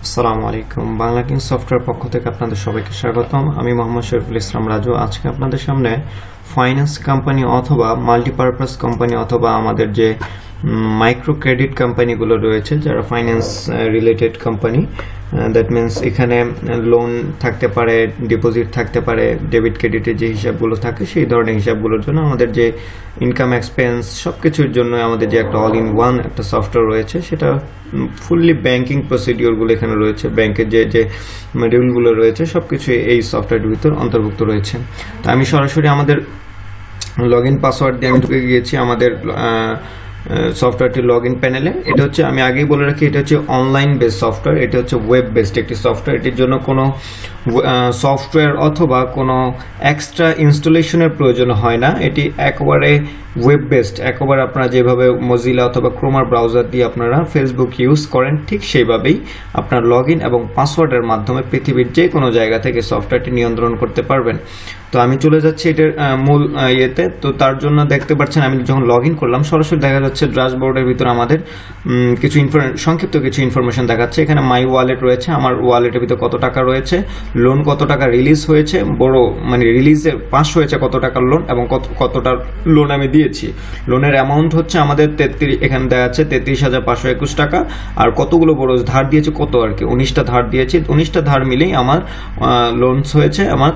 আসসালামু আলাইকুম। Bangla king software পক্ষ থেকে আপনাদের সবাইকে স্বাগতম। আমি মোহাম্মদ শরীফুল ইসলাম রাজু। আজকে আপনাদের সামনে ফাইন্যান্স কোম্পানি অথবা মাল্টিপারপাস কোম্পানি অথবা আমাদের যে মাইক্রো ক্রেডিট কোম্পানিগুলো রয়েছে, যারা finance related company, that means এখানে লোন থাকতে পারে, ডিপোজিট থাকতে পারে, ডেবিট ক্রেডিটের যে হিসাবগুলো থাকে সেই ধরনের হিসাবগুলোর জন্য আমাদের যে ইনকাম এক্সপেন্স সব কিছুর জন্য আমাদের যে একটা অল ইন ওয়ান একটা সফটওয়্যার রয়েছে, সেটা ফুললি ব্যাংকিং প্রসিডিওরগুলো এখানে রয়েছে, ব্যাংকের যে মডিউলগুলো রয়েছে সব কিছু এই সফটওয়্যারের ভিতর অন্তর্ভুক্ত রয়েছে। তো আমি সরাসরি আমাদের লগ ইন পাসওয়ার্ড দিয়ে আমি ঢুকে গিয়েছি আমাদের সফটওয়্যারটি লগ ইন প্যানেলে। এটা হচ্ছে, আমি আগেই বলে রাখি, এটা হচ্ছে অনলাইন বেসড সফটওয়্যার, এটা হচ্ছে ওয়েব বেসড একটি সফটওয়্যার। এটির জন্য কোনো সফটওয়্যার অথবা কোনো এক্সট্রা ইনস্টলেশনের প্রয়োজন হয় না। এটি একেবারে ওয়েব বেসড, একেবারে আপনারা যেভাবে মজিলা অথবা ক্রোমার ব্রাউজার দিয়ে আপনারা ফেসবুক ইউজ করেন ঠিক সেইভাবেই আপনার লগ ইন এবং পাসওয়ার্ডের মাধ্যমে পৃথিবীর যে কোনো জায়গা থেকে সফটওয়্যারটি নিয়ন্ত্রণ করতে পারবেন। তো আমি চলে যাচ্ছি এটার মূল ইয়েতে। তো তার জন্য দেখতে পাচ্ছেন আমি যখন লগ ইন করলাম সরাসরি দেখা যাচ্ছে ড্যাশবোর্ডের ভিতরে আমাদের কিছু সংক্ষিপ্ত কিছু ইনফরমেশন দেখাচ্ছে। এখানে মাই ওয়ালেট রয়েছে, আমার ওয়ালেটের ভিতরে কত টাকা রয়েছে, লোন কত টাকা রিলিজ হয়েছে, বড় মানে রিলিজে পাস হয়েছে কত টাকার লোন এবং কতটা লোন আমি দিয়েছি। লোনের অ্যামাউন্ট হচ্ছে আমাদের এখানে দেখা যাচ্ছে 33,521 টাকা। আর কতগুলো বড় ধার দিয়েছে কত আর কি, 19টা ধার দিয়েছি, 19টা ধার মিলেই আমার লোনস হয়েছে আমার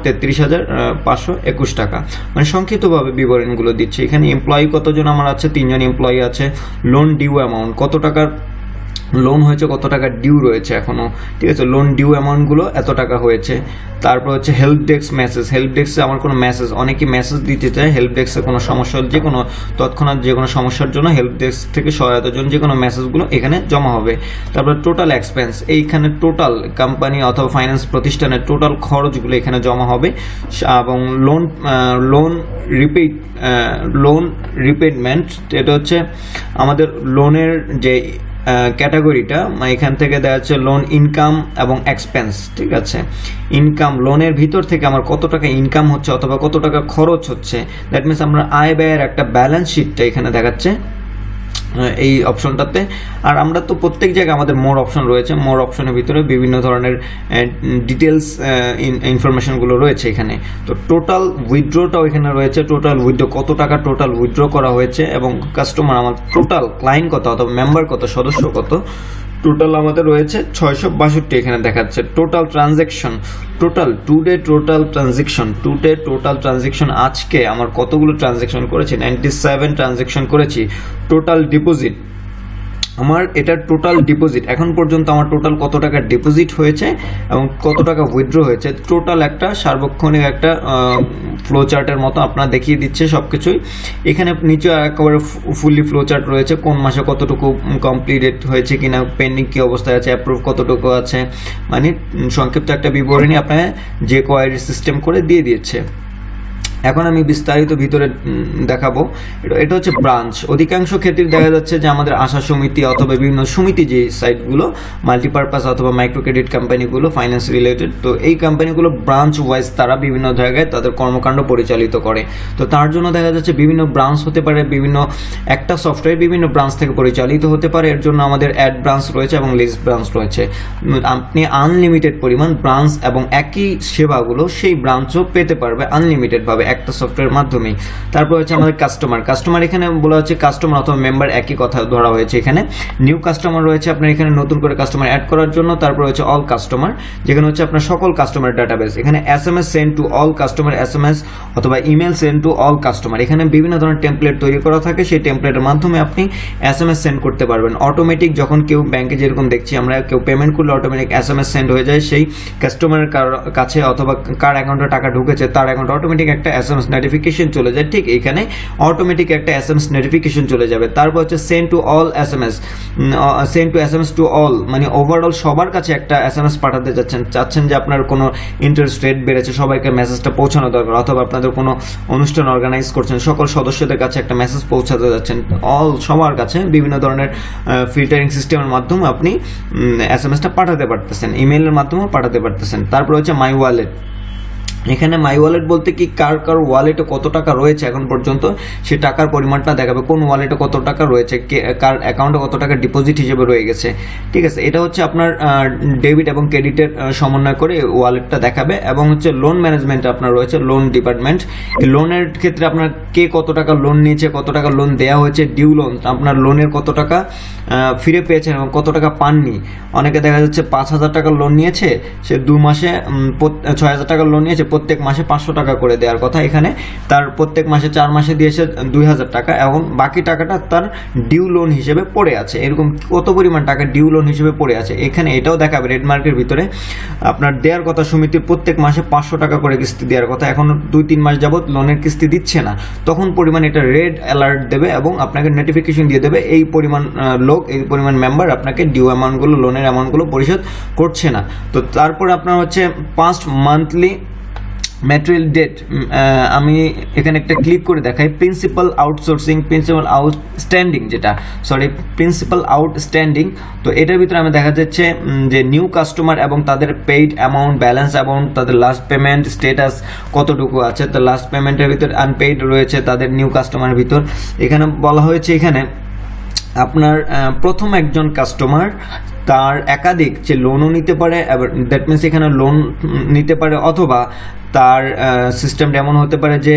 33,521 টাকা। মানে সংক্ষিপ্তভাবে বিবরণগুলো দিচ্ছি। এখানে এমপ্লয়ি কতজন আমার আছে, 3 জন এমপ্লয়ি আছে। লোন ডিউ অ্যামাউন্ট, কত টাকার লোন হয়েছে, কত টাকা ডিউ রয়েছে এখনো, ঠিক আছে, লোন ডিউ অ্যামাউন্টগুলো এত টাকা হয়েছে। তারপর হচ্ছে হেল্প ডেস্ক মেসেজ, হেল্প ডেস্কে আমার কোনো মেসেজ, অনেকে মেসেজ দিতে চায় হেল্প ডেস্কে কোনো সমস্যা, যে কোনো তৎক্ষণাৎ যে কোনো সমস্যার জন্য হেল্প ডেস্ক থেকে সহায়তার জন্য যে কোনো মেসেজগুলো এখানে জমা হবে। তারপর টোটাল এক্সপেন্স, এইখানে টোটাল কোম্পানি অথবা ফাইন্যান্স প্রতিষ্ঠানের টোটাল খরচগুলো এখানে জমা হবে। এবং লোন রিপেমেন্ট, এটা হচ্ছে আমাদের লোনের যে ক্যাটাগরিটা, এখান থেকে দেখা যাচ্ছে লোন ইনকাম এবং এক্সপেন্স, ঠিক আছে। ইনকাম, লোনের ভিতর থেকে আমার কত টাকা ইনকাম হচ্ছে অথবা কত টাকা খরচ হচ্ছে, দ্যাট মিনস আমরা আয় ব্যয়ের একটা ব্যালেন্স শিটটা এখানে দেখাচ্ছে এই অপশনটাতে। আর আমরা তো প্রত্যেক জায়গায় আমাদের মোর অপশন রয়েছে, মোর অপশনের ভিতরে বিভিন্ন ধরনের ডিটেলস ইনফরমেশনগুলো রয়েছে এখানে। তো টোটাল উইথড্রটাও এখানে রয়েছে, টোটাল উইথড্র কত টাকা টোটাল উইথড্র করা হয়েছে এবং কাস্টমার আমার টোটাল ক্লায়েন্ট কত অথবা মেম্বার কত, সদস্য কত, টোটাল আমাদের রয়েছে 662 এখানে দেখাচ্ছে। Total transaction, total today total transaction আজকে আমার কতগুলো ট্রানজ্যাকশন করেছি, 97 ট্রানজ্যাকশন করেছি। টোটাল ডিপোজিট, আমার এটা টোটাল ডিপোজিট এখন পর্যন্ত আমার টোটাল কত টাকা ডিপোজিট হয়েছে এবং কত টাকা উইথড্র হয়েছে, টোটাল একটা সার্বক্ষণিক একটা ফ্লো চার্টের মতো আপনার দেখিয়ে দিচ্ছে সবকিছুই। এখানে নিচে একেবারে ফুললি ফ্লো চার্ট রয়েছে, কোন মাসে কতটুকু কমপ্লিটেড হয়েছে কিনা, পেন্ডিং কি অবস্থায় আছে, অ্যাপ্রুভ কতটুকু আছে, মানে সংক্ষিপ্ত একটা বিবরণী আপনার যে কোয়ারি সিস্টেম করে দিয়ে দিয়েছে। এখন আমি বিস্তারিত ভিতরে দেখাবো। এটা হচ্ছে ব্রাঞ্চ। অধিকাংশ ক্ষেত্রে দেখা যাচ্ছে যে আমাদের আশা সমিতি অথবা বিভিন্ন সমিতি যে সাইটগুলো মাল্টিপারপাস অথবা মাইক্রো ক্রেডিট কোম্পানিগুলো ফাইন্যান্স রিলেটেড, তো এই কোম্পানিগুলো ব্রাঞ্চ ওয়াইজ তারা বিভিন্ন জায়গায় তাদের কর্মকাণ্ড পরিচালিত করে। তো তার জন্য দেখা যাচ্ছে বিভিন্ন ব্রাঞ্চ হতে পারে, বিভিন্ন একটা সফটওয়্যার বিভিন্ন ব্রাঞ্চ থেকে পরিচালিত হতে পারে। এর জন্য আমাদের অ্যাড ব্রাঞ্চ রয়েছে এবং লিস্ট ব্রাঞ্চ রয়েছে। আপনি আনলিমিটেড পরিমাণ ব্রাঞ্চ এবং একই সেবাগুলো সেই ব্রাঞ্চও পেতে পারবে আনলিমিটেড ভাবে একটা সফটওয়্যারের মাধ্যমেই। তারপর হচ্ছে আমাদের কাস্টমার, এখানে বলা হচ্ছে কাস্টমার অথবা মেম্বার একই কথা ধরা হয়েছে। এখানে নিউ কাস্টমার রয়েছে আপনার এখানে নতুন করে কাস্টমার অ্যাড করার জন্য। তারপর হচ্ছে অল কাস্টমার, যেখানে হচ্ছে আপনার সকল কাস্টমার ডাটাবেস। এখানে SMS send to all customer, SMS অথবা email send to all customer. এখানে বিভিন্ন ধরনের টেমপ্লেট তৈরি করা থাকে, সেই টেমপ্লেটের মাধ্যমে আপনি SMS সেন্ড করতে পারবেন অটোমেটিক। যখন কেউ ব্যাংকে যেরকম দেখছি আমরা, কেউ পেমেন্ট করলে অটোমেটিক SMS সেন্ড হয়ে যায় সেই কাস্টমারের কাছে, অথবা কার অ্যাকাউন্টে টাকা ঢুকেছে তার অ্যাকাউন্টে অটোমেটিক একটা SMS নোটিফিকেশন চলে যায়। ঠিক এখানে অটোমেটিক একটা SMS নোটিফিকেশন চলে যাবে। তারপর হচ্ছে send to all SMS, send to SMS to all, মানে ওভারঅল সবার কাছে একটা SMS পাঠাতে চাচ্ছেন যে আপনার কোনো ইন্টারেস্ট রেট বেড়েছে, সবাইকে মেসেজটা পৌঁছানো দরকার, অথবা আপনাদের কোনো অনুষ্ঠান অর্গানাইজ করছেন, সকল সদস্যদের কাছে একটা মেসেজ পৌঁছাতে যাচ্ছেন, অল সবার কাছে বিভিন্ন ধরনের ফিল্টারিং সিস্টেমের মাধ্যমে আপনি SMS টা পাঠাতে পারতেছেন, ইমেইলের মাধ্যমেও পাঠাতে পারতেছেন। তারপর হচ্ছে মাই ওয়ালেট, এখানে মাই ওয়ালেট বলতে কি কার কার ওয়ালেটে কত টাকা রয়েছে এখন পর্যন্ত সে টাকার পরিমাণটা দেখাবে, কোন ওয়ালেটে কত টাকা রয়েছে, কার অ্যাকাউন্টে কত টাকা ডিপোজিট হিসেবে রয়ে গেছে। ঠিক আছে, এটা হচ্ছে আপনার ডেবিট এবং ক্রেডিটের সমন্বয় করে ওয়ালেটটা দেখাবে। এবং হচ্ছে লোন ম্যানেজমেন্ট আপনার রয়েছে লোন ডিপার্টমেন্ট। এই লোনের ক্ষেত্রে আপনার কে কত টাকা লোন নিয়েছে, কত টাকা লোন দেওয়া হয়েছে, ডিউ লোন আপনার লোনের কত টাকা ফিরে পেয়েছেন এবং কত টাকা পাননি। অনেকে দেখা যাচ্ছে 5,000 টাকা লোন নিয়েছে, সে 2 মাসে 6,000 টাকা লোন নিয়েছে, প্রত্যেক মাসে 500 টাকা করে দেওয়ার কথা, এখানে তার প্রত্যেক মাসে 4 মাসে দিয়েছে 2,000 টাকা এবং বাকি টাকাটা তার ডিউ লোন হিসেবে পড়ে আছে। এরকম কত পরিমাণ টাকা ডিউ লোন হিসেবে পড়ে আছে এখানে এটাও দেখাবে। রেড মার্কের ভিতরে আপনার দেওয়ার কথা সমিতির প্রত্যেক মাসে 500 টাকা করে কিস্তি দেওয়ার কথা, এখন 2-3 মাস যাবত লোনের কিস্তি দিচ্ছে না, তখন পরিমাণ এটা রেড অ্যালার্ট দেবে এবং আপনাকে নোটিফিকেশন দিয়ে দেবে এই পরিমাণ লোক, এই পরিমাণ মেম্বার আপনাকে ডিউ অ্যামাউন্টগুলো, লোনের অ্যামাউন্টগুলো পরিশোধ করছে না। তো তারপরে আপনার হচ্ছে পাস্ট মান্থলি ম্যাটেরিয়াল ডেট, আমি এখানে একটা ক্লিক করে দেখাই। Principal outsourcing, principal outstanding, principal outstanding. তো এটার ভিতরে আমি দেখা যাচ্ছে যে নিউ কাস্টমার এবং তাদের পেইড অ্যামাউন্ট, ব্যালেন্স অ্যামাউন্ট, তাদের লাস্ট পেমেন্ট স্ট্যাটাস কতটুকু আছে। তো লাস্ট পেমেন্টের ভিতর আনপেইড রয়েছে তাদের নিউ কাস্টমারের ভিতর। এখানে বলা হয়েছে এখানে আপনার প্রথম একজন কাস্টমার তার একাধিক যে লোনও নিতে পারে, দ্যাট মিনস এখানে লোন নিতে পারে, অথবা তার সিস্টেমটা এমন হতে পারে যে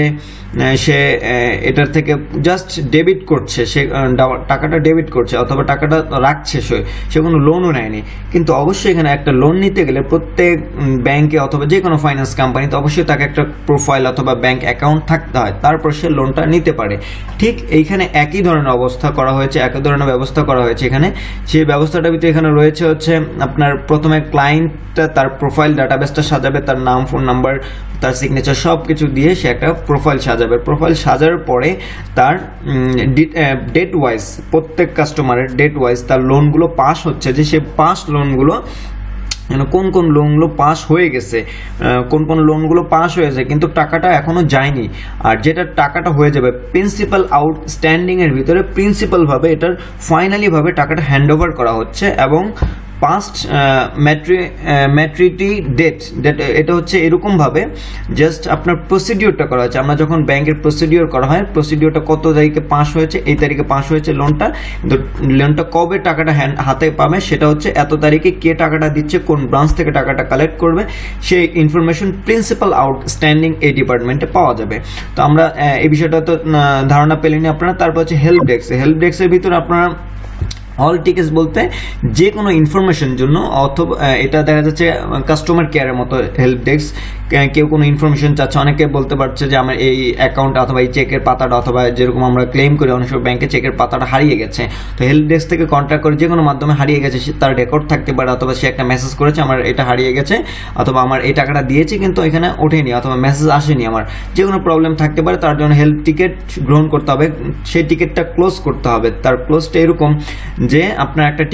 সে এটার থেকে জাস্ট ডেবিট করছে, সে টাকাটা ডেবিট করছে অথবা টাকাটা রাখছে, সে কোনো লোনও নেয়নি। কিন্তু অবশ্যই এখানে একটা লোন নিতে গেলে প্রত্যেক ব্যাংকে অথবা যে কোনো ফাইন্যান্স কোম্পানিতে অবশ্যই তাকে একটা প্রোফাইল অথবা ব্যাংক অ্যাকাউন্ট থাকতে হয়, তারপর সে লোনটা নিতে পারে। ঠিক এইখানে একই ধরনের অবস্থা করা হয়েছে, একই ধরনের ব্যবস্থা করা হয়েছে এখানে। সেই ব্যবস্থাটার ভিতরে এখানে রয়েছে হচ্ছে আপনার প্রথমে ক্লায়েন্টটা তার প্রোফাইল ডাটাবেসটা সাজাবে, তার নাম, ফোন নাম্বার, তার সিগনেচার সব কিছু দিয়ে সে একটা প্রোফাইল সাজাবে। প্রোফাইল সাজার পরে তার ডেট ওয়াইজ, প্রত্যেক কাস্টমারের ডেট ওয়াইজ তার লোনগুলো পাস হচ্ছে, যে সে পাস লোনগুলো কোন কোন লোনগুলো পাস হয়ে গেছে, কোন কোন লোনগুলো পাস হয়েছে কিন্তু টাকাটা এখনো যায়নি। আর যেটা টাকাটা হয়ে যাবে প্রিন্সিপাল আউটস্ট্যান্ডিং এর ভিতরে, প্রিন্সিপাল ভাবে এটার ফাইনালি ভাবে টাকাটা হ্যান্ড ওভার করা হচ্ছে। এবং পাস্ট ম্যাচুরিটি ডেট, এটা হচ্ছে এরকম ভাবে জাস্ট আপনার প্রসিডিওরটা করা হচ্ছে। আমরা যখন ব্যাংকের প্রসিডিওর করা হয়, প্রসিডিওরটা কত তারিখে পাস হয়েছে, এই তারিখে পাস হয়েছে লোনটা, কিন্তু লোনটা কবে টাকাটা হাতে পাবে সেটা হচ্ছে এত তারিখে, কে টাকাটা দিচ্ছে, কোন ব্রাঞ্চ থেকে টাকাটা কালেক্ট করবে, সেই ইনফরমেশন প্রিন্সিপাল আউটস্ট্যান্ডিং এই ডিপার্টমেন্টে পাওয়া যাবে। তো আমরা এই বিষয়টা তো ধারণা পেলেনি আপনারা। তারপর হচ্ছে হেল্প ডেস্ক। হেল্প ডেস্কের ভিতরে আপনারা অল টিকেটস বলতে যে কোনো ইনফরমেশন জন্য, অথবা এটা দেখা যাচ্ছে কাস্টমার কেয়ারের মতো হেল্প ডেস্ক। কেউ কোনো ইনফরমেশন চাচ্ছে, অনেকে বলতে পারছে যে আমার এই অ্যাকাউন্ট অথবা এই চেকের পাতাটা, অথবা যেরকম আমরা ক্লেম করি অনেক সময় ব্যাংকে চেকের পাতাটা হারিয়ে গেছে, তো হেল্প ডেস্ক থেকে কন্ট্যাক্ট করে যে কোনো মাধ্যমে হারিয়ে গেছে তার রেকর্ড থাকতে পারে, অথবা সে একটা মেসেজ করেছে আমার এটা হারিয়ে গেছে, অথবা আমার এই টাকাটা দিয়েছি কিন্তু এখানে ওঠেনি, অথবা মেসেজ আসেনি, আমার যে কোনো প্রবলেম থাকতে পারে, তার জন্য হেল্প টিকিট গ্রহণ করতে হবে। সেই টিকিটটা ক্লোজ করতে হবে। তার ক্লোজটা এরকম যে আপনার একটা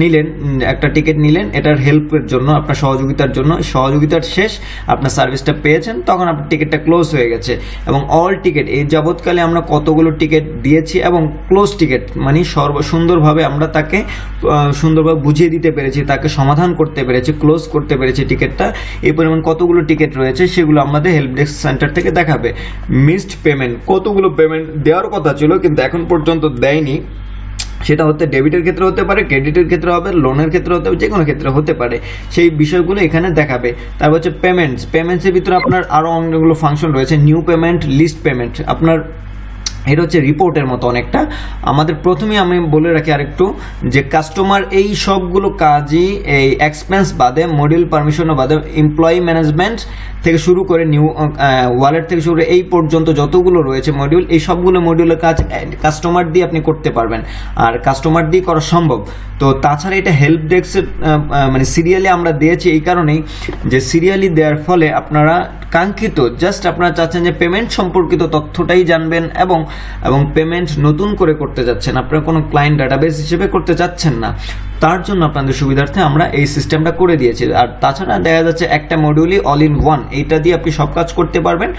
টিকিট নিলেন এটার হেল্পের জন্য, আপনার সহযোগিতার জন্য, সহযোগিতার শেষ আপনার সার্ভিসটা পেয়েছেন, তখন আপনার টিকিটটা ক্লোজ হয়ে গেছে। এবং অল টিকিট, এই যাবৎকালে আমরা কতগুলো টিকিট দিয়েছি এবং ক্লোজ টিকিট মানে সুন্দরভাবে আমরা তাকে সুন্দরভাবে বুঝিয়ে দিতে পেরেছি, তাকে সমাধান করতে পেরেছি, ক্লোজ করতে পেরেছি টিকিটটা। এই পরিমাণ কতগুলো টিকিট রয়েছে সেগুলো আমাদের হেল্প ডেস্ক সেন্টার থেকে দেখাবে। মিসড পেমেন্ট, কতগুলো পেমেন্ট দেওয়ার কথা ছিল কিন্তু এখন পর্যন্ত দেয়নি, সেটা হতে ডেবিটের ক্ষেত্রে হতে পারে, ক্রেডিটের ক্ষেত্রে হবে, লোনের ক্ষেত্রে হতে হবে, যে কোনো ক্ষেত্রে হতে পারে, সেই বিষয়গুলো এখানে দেখাবে। তারপর হচ্ছে পেমেন্টসের ভিতরে আপনার আরও অনেকগুলো ফাংশন রয়েছে। নিউ পেমেন্ট, লিস্ট পেমেন্ট, আপনার এটা হচ্ছে রিপোর্টের মতো অনেকটা। আমাদের প্রথমেই আমি বলে রাখি আরেকটু যে কাস্টমার এই সবগুলো কাজই এই এক্সপেন্স বাদে, মডিউল পারমিশন বাদে, এমপ্লয়ি ম্যানেজমেন্ট থেকে শুরু করে নিউ ওয়ালেট থেকে শুরু করে এই পর্যন্ত যতগুলো রয়েছে মডিউল, এই সবগুলো মডিউলের কাজ কাস্টমার দিয়ে আপনি করতে পারবেন, আর কাস্টমার দিয়ে করা সম্ভব। তো তাছাড়া এটা হেল্প ডেস্কের মানে সিরিয়ালি আমরা দিয়েছি এই কারণেই যে সিরিয়ালি দেওয়ার ফলে আপনারা কাঙ্ক্ষিত জাস্ট আপনারা চাচ্ছেন যে পেমেন্ট সম্পর্কিত তথ্যটাই জানবেন এবং পেমেন্ট নতুন করে করতে যাচ্ছেন, আপনারা কোনো ক্লায়েন্ট ডাটাবেস হিসেবে করতে চাচ্ছেন না। তার জন্য আপনাদের সুবিধার্থে আমরা এই সিস্টেমটা করে দিয়েছি। আর তাছাড়া দেখা যাচ্ছে একটা মডিউলই অল ইন ওয়ান, এইটা দিয়ে আপনি সব কাজ করতে পারবেন।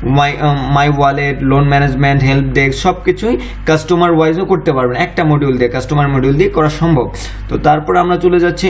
My wallet, loan management, help desk সব কিছুই কাস্টমার ওয়াইজও করতে পারবেন একটা মডিউল দিয়ে, কাস্টমার মডিউল দিয়ে করা সম্ভব। তো তারপর আমরা চলে যাচ্ছি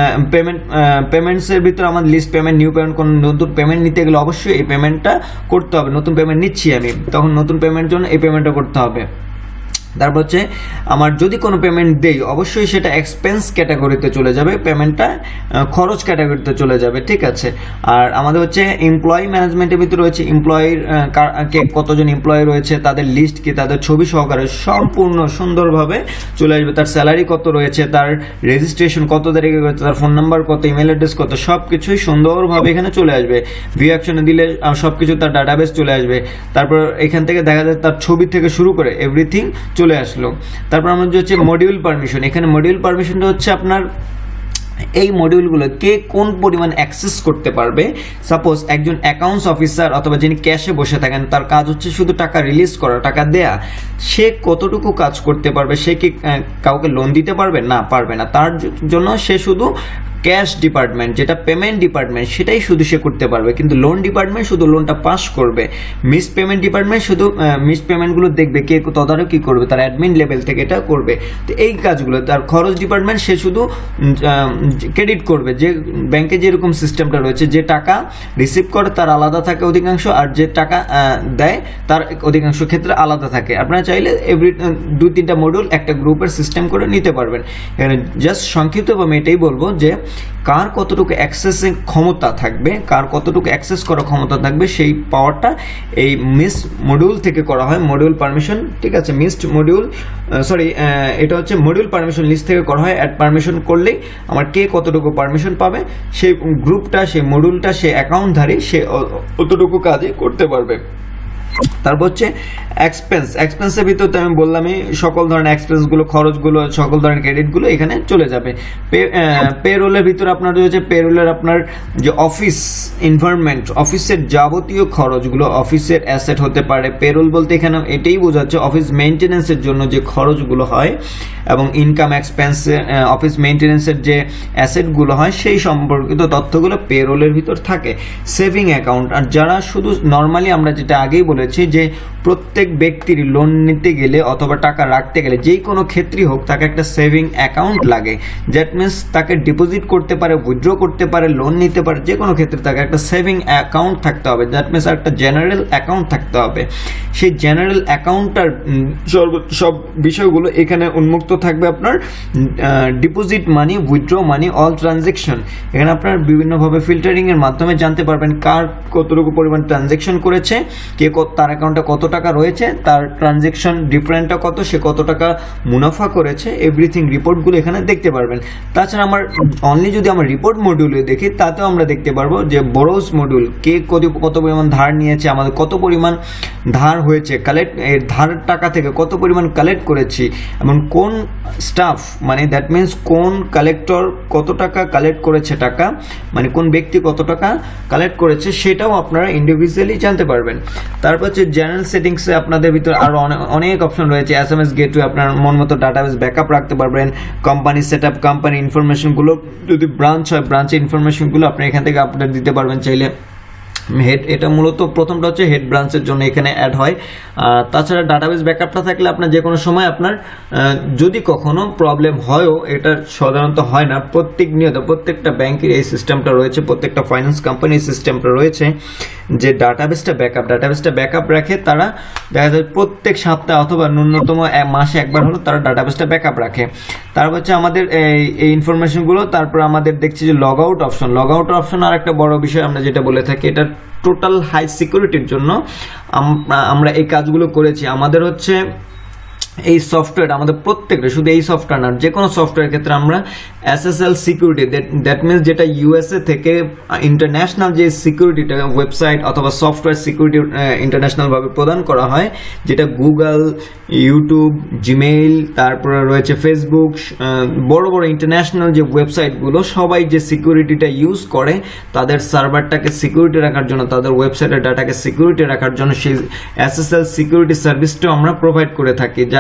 পেমেন্টসের ভিতরে আমাদের লিস্ট পেমেন্ট, নিউ পেমেন্ট, কোনো নতুন পেমেন্ট নিতে গেলে অবশ্যই এই পেমেন্টটা করতে হবে। নতুন পেমেন্ট নিচ্ছি আমি, তখন নতুন পেমেন্টের জন্য এই পেমেন্টটা করতে হবে। তারপর হচ্ছে আমার যদি কোনো পেমেন্ট দেই অবশ্যই সেটা এক্সপেন্স ক্যাটাগরিতে চলে যাবে, পেমেন্টটা খরচ ক্যাটাগরিতে চলে যাবে, ঠিক আছে। আর আমাদের হচ্ছে এমপ্লয়ি ম্যানেজমেন্টের ভিতরে রয়েছে এমপ্লয়ির কতজন এমপ্লয়ি রয়েছে, তাদের লিস্ট কি, তাদের ছবি সহকারে সম্পূর্ণ সুন্দরভাবে চলে আসবে। তার স্যালারি কত রয়েছে, তার রেজিস্ট্রেশন কত তারিখে রয়েছে, তার ফোন নাম্বার কত, ইমেল অ্যাড্রেস কত, সব কিছুই সুন্দরভাবে এখানে চলে আসবে। ভিউ অ্যাকশনে দিলে সব কিছু তার ডাটাবেস চলে আসবে। তারপর এখান থেকে দেখা যায় তার ছবি থেকে শুরু করে এভরিথিং চলে আসলো। তারপর আমাদের হচ্ছে মডিউল পারমিশন। এখানে মডিউল পারমিশনটা হচ্ছে আপনার এই মডিউলগুলো কে কোন পরিমাণ অ্যাক্সেস করতে পারবে। সাপোজ একজন অ্যাকাউন্টস অফিসার অথবা যিনি ক্যাশে বসে থাকেন, তার কাজ হচ্ছে শুধু টাকা রিলিজ করা, টাকা দেয়া, সে কতটুকু কাজ করতে পারবে? সে কি কাউকে লোন দিতে পারবে? না, পারবে না। তার জন্য সে শুধু ক্যাশ ডিপার্টমেন্ট, যেটা পেমেন্ট ডিপার্টমেন্ট, সেটাই শুধু সে করতে পারবে। কিন্তু লোন ডিপার্টমেন্ট শুধু লোনটা পাস করবে। মিস পেমেন্ট ডিপার্টমেন্ট শুধু মিস পেমেন্টগুলো দেখবে, কে তদারকি করবে, তার অ্যাডমিন লেভেল থেকে এটা করবে। তো এই কাজগুলো। তার খরচ ডিপার্টমেন্ট সে শুধু ক্রেডিট করবে। যে ব্যাংকে যেরকম সিস্টেমটা রয়েছে, যে টাকা রিসিভ করে তার আলাদা থাকে অধিকাংশ, আর যে টাকা দেয় তার অধিকাংশ ক্ষেত্রে আলাদা থাকে। আপনারা চাইলে এভরি 2-3টা মডিউল একটা গ্রুপের সিস্টেম করে নিতে পারবেন। এখানে জাস্ট সংক্ষিপ্তভাবে এটাই বলবো যে কার কতটুকু অ্যাক্সেসিং ক্ষমতা থাকবে, কার কতটুকু অ্যাক্সেস করার ক্ষমতা থাকবে, সেই পাওয়ারটা এই মিস মডিউল থেকে করা হয়। মডিউল পারমিশন, ঠিক আছে, মিসড মডিউল, এটা হচ্ছে মডিউল পারমিশন লিস্ট থেকে করা হয়। অ্যাড পারমিশন করলেই আমার কে কতটুকু পারমিশন পাবে, সেই গ্রুপটা, সেই মডিউলটা, সেই অ্যাকাউন্টধারী সে অতটুকু কাজে করতে পারবে। তারপর হচ্ছে এক্সপেন্সের ভিতরে আমি বললামই সকল ধরনের এক্সপেন্সগুলো, খরচগুলো, সকল ধরনের ক্রেডিটগুলো এখানে চলে যাবে। পে রোলের ভিতরে আপনার রয়েছে পে রোলের আপনার যে অফিস এনভায়রনমেন্ট, অফিসের যাবতীয় খরচগুলো, অফিসের অ্যাসেট হতে পারে। পে রোল বলতে এখানে এটাই বোঝাচ্ছে অফিস মেইনটেনেন্সের জন্য যে খরচগুলো হয় এবং ইনকাম এক্সপেন্স, অফিস মেইনটেনেন্সের যে অ্যাসেটগুলো হয় সেই সম্পর্কিত তথ্যগুলো পে রোলের ভিতর থাকে। সেভিং অ্যাকাউন্ট, আর যারা শুধু নর্মালি আমরা যেটা আগেই বলেছি যে প্রত্যেক ব্যক্তির লোন নিতে গেলে অথবা টাকা রাখতে গেলে যেই কোনো ক্ষেত্রেই হোক তাকে একটা সেভিং অ্যাকাউন্ট লাগে। দ্যাট মিনস তাকে ডিপোজিট করতে পারে, উইথড্র করতে পারে, লোন নিতে পারে, যে কোনো ক্ষেত্রে তাকে একটা সেভিং অ্যাকাউন্ট থাকতে হবে। দ্যাট মিনস একটা জেনারেল অ্যাকাউন্ট থাকতে হবে। সেই জেনারেল অ্যাকাউন্টটার সব বিষয়গুলো এখানে উন্মুক্ত থাকবে। আপনার deposit money, withdraw money, all transaction এখানে আপনার বিভিন্নভাবে ফিল্টারিং এর মাধ্যমে জানতে পারবেন কার কতটুকু পরিমাণ ট্রানজেকশন করেছে, কে তার অ্যাকাউন্টে কত টাকা রয়েছে, তার ট্রানজেকশন ডিফারেন্টটা কত, সে কত টাকা মুনাফা করেছে, এভরিথিং রিপোর্টগুলো এখানে দেখতে পারবেন। তাছাড়া আমার অনলি যদি আমার রিপোর্ট মডিউলে দেখি তাতেও আমরা দেখতে পারবো যে বোরোজ মডিউল, কে কত পরিমাণ ধার নিয়েছে, আমাদের কত পরিমাণ ধার হয়েছে, ধার টাকা থেকে কত পরিমাণ কালেক্ট করেছি, এবং কোন স্টাফ, মানে দ্যাট মিনস কোন কালেক্টর কত টাকা কালেক্ট করেছে, টাকা মানে কোন ব্যক্তি কত টাকা কালেক্ট করেছে, সেটাও আপনারা ইন্ডিভিজুয়ালি জানতে পারবেন। তারপর হচ্ছে জেনারেল সেটিংসে আপনাদের ভিতরে আরো অনেক অপশন রয়েছে। SMS গেটওয়ে, আপনার মন মতো ডাটাবেস ব্যাকআপ রাখতে পারবেন। কোম্পানি সেটআপ, কোম্পানি ইনফরমেশনগুলো, যদি ব্রাঞ্চ হয় ব্রাঞ্চের ইনফরমেশনগুলো আপনি এখান থেকে আপডেট দিতে পারবেন চাইলে। হেড, এটা মূলত প্রথমটা হচ্ছে হেড ব্রাঞ্চের জন্য এখানে অ্যাড হয়। তাছাড়া ডাটাবেস ব্যাকআপটা থাকলে আপনার যে কোনো সময় আপনার যদি কখনো প্রবলেম হয়ও, এটা সাধারণত হয় না, প্রত্যেকটা ব্যাংকের এই সিস্টেমটা রয়েছে, প্রত্যেকটা ফাইন্যান্স কোম্পানির সিস্টেমটা রয়েছে যে ডাটাবেসটা ব্যাকআপ রাখে। তারা দেখা যায় প্রত্যেক সপ্তাহে অথবা ন্যূনতম মাসে একবার হলো তারা ডাটাবেসটা ব্যাকআপ রাখে। তারপর হচ্ছে আমাদের এই ইনফরমেশনগুলো, তারপর আমাদের দেখছি যে লগ আউট অপশন আর একটা বড় বিষয় আমরা যেটা বলে থাকি, এটা টোটাল হাই সিকিউরিটির জন্য আমরা এই কাজগুলো করেছি। আমাদের হচ্ছে এই সফটওয়্যার, আমাদের প্রত্যেকটা, শুধু এই সফটওয়্যার না, যে কোনো সফটওয়্যার ক্ষেত্রে আমরা SSL সিকিউরিটি, দ্যাট মিনস যেটা USA থেকে ইন্টারন্যাশনাল যে সিকিউরিটিটা, ওয়েবসাইট অথবা সফটওয়্যার সিকিউরিটি ইন্টারন্যাশনালভাবে প্রদান করা হয়, যেটা গুগল, ইউটিউব, জিমেইল, তারপরে রয়েছে ফেসবুক, বড় বড় ইন্টারন্যাশনাল যে ওয়েবসাইটগুলো, সবাই যে সিকিউরিটিটা ইউজ করে তাদের সার্ভারটাকে সিকিউরিটি রাখার জন্য, তাদের ওয়েবসাইটের ডাটাকে সিকিউরিটি রাখার জন্য সেই SSL সিকিউরিটি সার্ভিসটাও আমরা প্রোভাইড করে থাকি, যা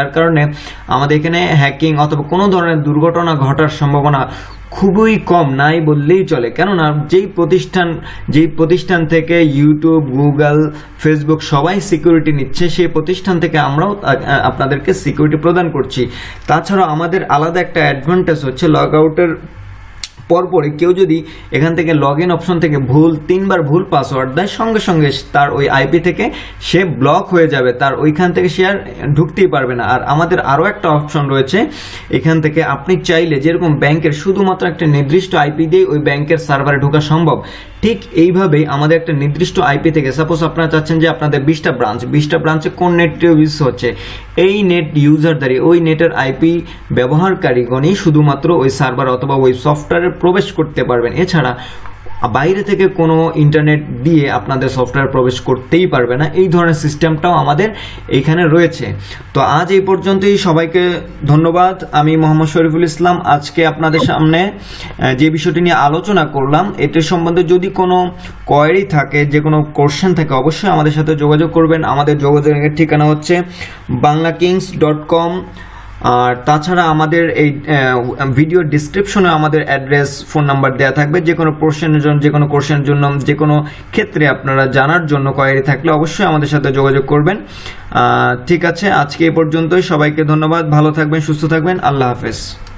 যার কারণে আমাদের এখানে হ্যাকিং অথবা কোনো ধরনের দুর্ঘটনা ঘটার সম্ভাবনা খুবই কম, নাই বললেই চলে। কেননা যেই প্রতিষ্ঠান থেকে ইউটিউব, গুগল, ফেসবুক সবাই সিকিউরিটি নিচ্ছে, সেই প্রতিষ্ঠান থেকে আমরাও আপনাদেরকে সিকিউরিটি প্রদান করছি। তাছাড়া আমাদের আলাদা একটা অ্যাডভান্টেজ হচ্ছে, লগ আউটের পরপরই কেউ যদি এখান থেকে লগ ইন অপশন থেকে 3বার ভুল পাসওয়ার্ড দেয়, সঙ্গে সঙ্গে তার ওই আইপি থেকে সে ব্লক হয়ে যাবে, তার ওইখান থেকে সে আর ঢুকতেই পারবে না। আর আমাদের আরও একটা অপশন রয়েছে, এখান থেকে আপনি চাইলে যেরকম ব্যাংকের শুধুমাত্র একটা নির্দিষ্ট আইপি দিয়ে ওই ব্যাংকের সার্ভারে ঢোকা সম্ভব, ঠিক এইভাবেই আমাদের একটা নির্দিষ্ট আইপি থেকে, সাপোজ আপনারা চাচ্ছেন যে আপনাদের 20টা ব্রাঞ্চে কোন নেট ইউজ হচ্ছে, এই নেট ইউজারদারি ওই নেটের আইপি ব্যবহারকারীগণই শুধুমাত্র ওই সার্ভার অথবা ওই সফটওয়্যারে প্রবেশ করতে পারবেন। এছাড়া বাইরে থেকে কোনো ইন্টারনেট দিয়ে আপনাদের সফটওয়্যার প্রবেশ করতেই পারবে না। এই ধরনের সিস্টেমটাও আমাদের এইখানে রয়েছে। তো আজ এই পর্যন্তই, সবাইকে ধন্যবাদ। আমি মোহাম্মদ শরীফুল ইসলাম। আজকে আপনাদের সামনে যে বিষয়টি নিয়ে আলোচনা করলাম, এটির সম্বন্ধে যদি কোনো কোয়েরি থাকে, যে কোনো কোশ্চেন থাকে, অবশ্যই আমাদের সাথে যোগাযোগ করবেন। আমাদের যোগাযোগের ঠিকানা হচ্ছে banglaKings.com। আর তাছাড়া আমাদের এই ভিডিও ডিসক্রিপশনে আমাদের অ্যাড্রেস, ফোন নাম্বার দেওয়া থাকবে। যে কোনো প্রশ্নের জন্য, যে কোনো কোশ্চেনের জন্য, যে কোনো ক্ষেত্রে আপনারা জানার জন্য কোয়েরি থাকলে অবশ্যই আমাদের সাথে যোগাযোগ করবেন। ঠিক আছে, আজকে এই পর্যন্তই। সবাইকে ধন্যবাদ। ভালো থাকবেন, সুস্থ থাকবেন। আল্লাহ হাফেজ।